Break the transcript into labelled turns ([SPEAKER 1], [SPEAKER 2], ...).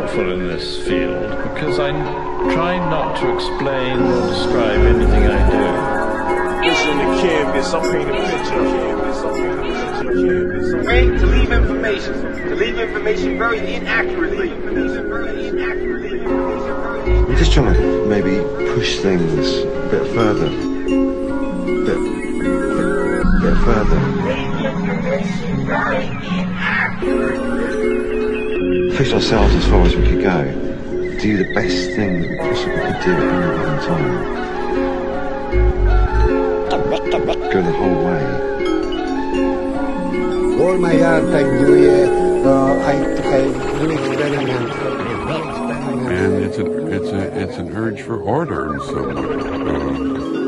[SPEAKER 1] helpful in this field because I try not to explain or describe anything I do.
[SPEAKER 2] Listen to canvas, I'll paint a picture.
[SPEAKER 3] Right? To leave information very inaccurately.
[SPEAKER 4] I'm just trying to maybe push things a bit further. Bit further. Push ourselves as far as we could go. Do the best thing that we possibly could do at any given time. Go the whole way.
[SPEAKER 5] All my art I do it, I do experiments.
[SPEAKER 6] And it's an urge for order in some way.